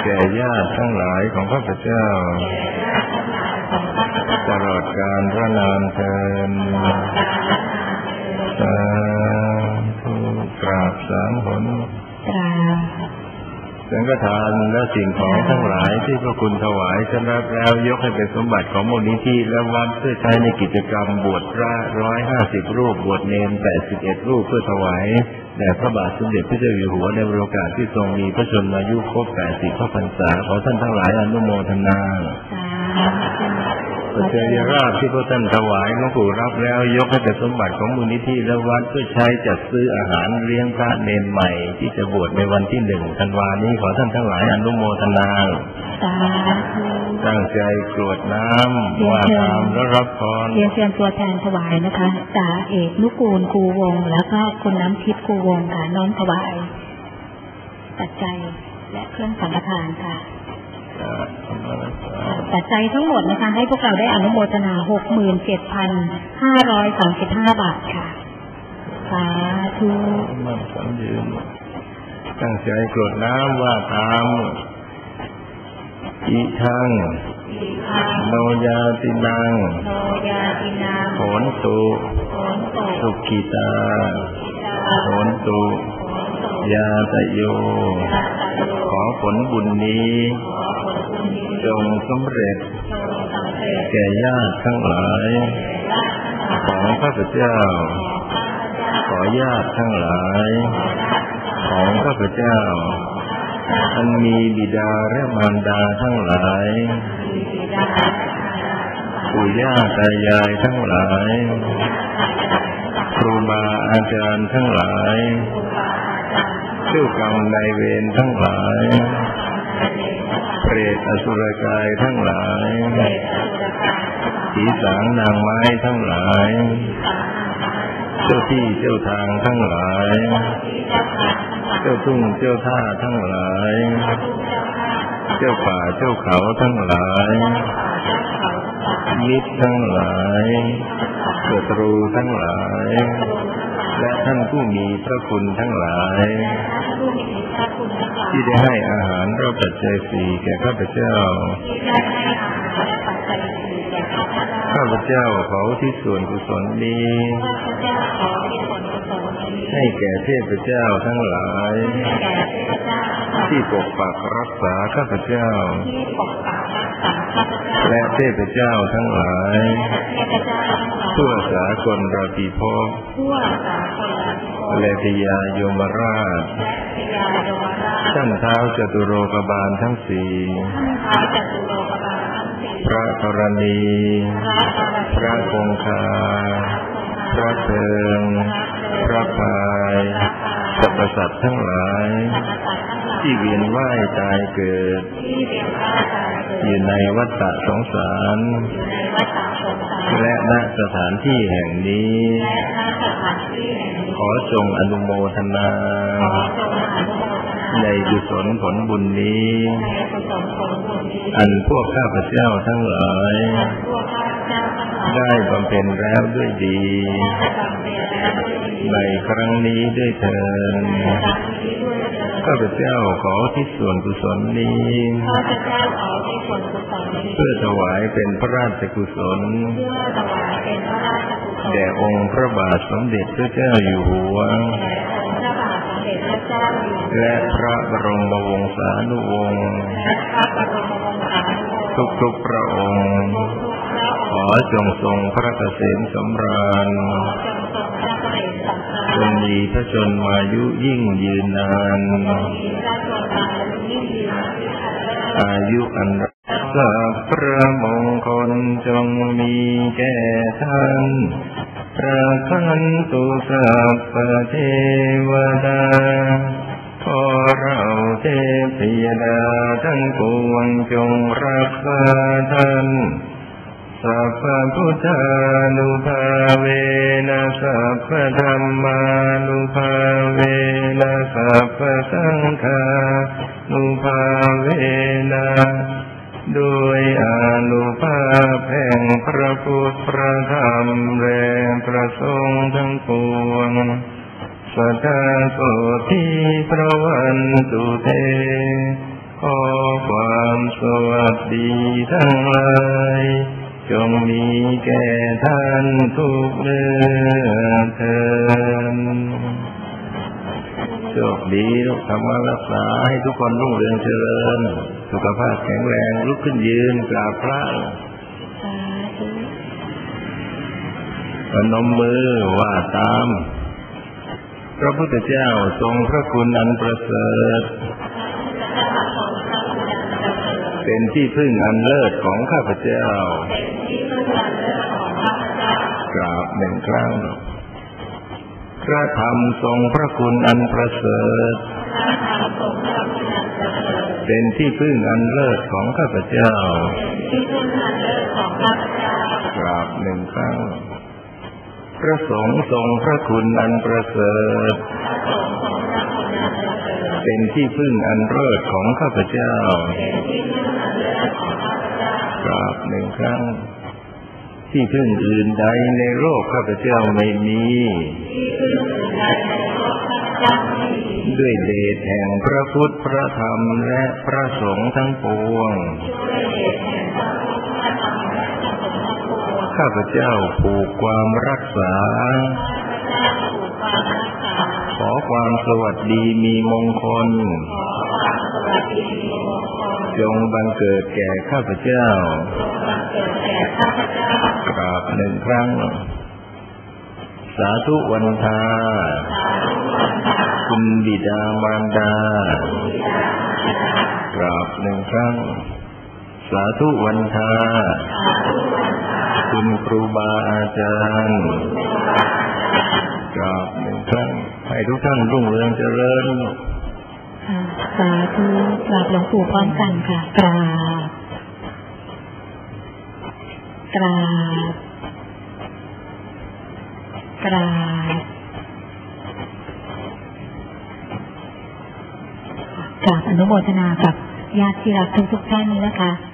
ก่ญาติทั้งหลายของข้าพเจ้าตลอดกาลพระนานเทอญสาธุกราบสามหนสังฆทานและสิ่งของทั้งหลายที่พระคุณถวายจะรับแล้วยกให้เป็นสมบัติของมูลนิธิและวัดเพื่อใช้ในกิจกรรมบวชพระ150 รูปบวชเณร81 รูปเพื่อถวายแด่พระบาทสมเด็จพระเจ้าอยู่หัวในโอกาสที่ทรงมีพระชนมายุครบ80 พระพรรษาขอท่านทั้งหลายอนุโมทนาปัจจัยราชที่พระท่านถวายหลวงปู่รับแล้วยกให้เป็นสมบัติของมูลนิธิและวัดเพื่อใช้จัดซื้ออาหารเลี้ยงพระเณรใหม่ที่จะบวชในวันที่1 ธันวาคมนี้ขอท่านทั้งหลายอนุโมทนาตั้งใจกรวดน้ำว่าตามและรับพรเรียนเชิญตัวแทนถวายนะคะจ่าเอกนุกูลครูวงแล้วก็คุณน้ำทิพย์ครูวงค่ะน้อมถวายปัจจัยและเครื่องสังฆทานค่ะปัจจัยทั้งหมดนะคะให้พวกเราได้อนุโมทนา 67,535 บาทค่ะสาธุตั้งใจกรวดน้ำว่าตามอิทังโนยาตินังโหนตุสุขิตาโหนตุยาตโยขอผลบุญนี้จงสำเร็จแก่ญาติทั้งหลายของข้าพเจ้าขอญาติทั้งหลายของข้าพเจ้าอันมีบิดาและมารดาทั้งหลายปู่ย่าตายายทั้งหลายครูบาอาจารย์ทั้งหลายเจ้ากรรมนายเวรทั้งหลายเปรตอสุรกายทั้งหลายผีสางนางไม้ทั้งหลายเจ้าที่เจ้าทางทั้งหลายเจ้าทุ่งเจ้าท่าทั้งหลายเจ้าป่าเจ้าเขาทั้งหลายมิตรทั้งหลายศัตรูทั้งหลายและท่านผู้มีพระคุณทั้งหลายที่ได้ให้อาหารและปัจจัยสี่แก่ข้าพเจ้าข้าพเจ้าขอที่ส่วนกุศลนี้ให้แก่เทพเจ้าทั้งหลายที่ปกปักรักษาข้าพเจ้าและเทพเจ้าทั้งหลายทั่วสากลราตรีภพและพญายมราชท่านท้าวจตุโลกบาลทั้งสี่พระธรณีพระคงคาพระเพิงพระพายสรรพสัตว์ทั้งหลายที่เวียนว่ายตายเกิดอยู่ในวัฏสงสารและณสถานที่แห่งนี้ขอจงอนุโมทนาในกุศลผลบุญนี้อันพวกข้าพเจ้าทั้งหลายได้บำเพ็ญแล้วด้วยดีในครั้งนี้ด้วยเถิดข้าพเจ้าขอที่ส่วนกุศลนี้เพื่อถวายเป็นพระราชกุศลแด่องค์พระบาทสมเด็จพระเจ้าอยู่หัวและพระบรมวงศานุวงศ์ทุกพระองค์ขอจงทรงพระเกษมสำราญจงมีพระชนมายุยิ่งยืนนานอายุอันสัพพะมงคลจงมีแก่ท่านประคันตุสัพพะเทวดาขอเราเทพยดาทั้งปวงจงรักษาท่านสัพพะพุทธานุภาเวนะสัพพะธัมมานุภาเวนะสัพพะสังฆานุภาเวนะโดยอานุภาพแห่งพระพุทธพระธรรมและพระสงฆ์ทั้งปวงสัทธาโสทิพระวันตุเตขอความสวัสดีทั้งหลายจงมีแก่ท่านทุกเมื่อเทินโชคดีลูกธรรมรักษาให้ทุกคนรุ่งเรืองเจริญสุขภาพแข็งแรงลุกขึ้นยืนกราบพระพนมมือว่าตามพระพุทธเจ้าทรงพระคุณอันประเสริฐเป็นที่พึ่งอันเลิศของข้าพเจ้ากราบหนึ่งครั้งพระธรรมทรงพระคุณอันประเสริฐเป็นที่พึ่งอันเลิศของข้าพเจ้ากราบหนึ่งครั้งพระสงฆ์ทรงพระคุณอันประเสริฐเป็นที่พึ่งอันเลิศของข้าพเจ้ากราบหนึ่งครั้งที่พึ่งอื่นใดในโลกข้าพเจ้าไม่มีด้วยเดชแห่งพระพุทธพระธรรมและพระสงฆ์ทั้งปวงข้าพเจ้าผูกความรักษาขอความสวัสดีมีมงคลจงบังเกิดแก่ข้าพเจ้ากราบหนึ่งครั้งสาธุวันทาคุณบิดามารดากราบหนึ่งครั้งสาธุวันทาคุณครูบาอาจารย์กราบหนึ่งครั้งให้ทุกท่านรุ่งเรืองเจริญสาธุกราบหลวงปู่พร้อมกันค่ะกราบกราบกราบกราบอนุโมทนากับญาติที่รักทุกท่านนะคะ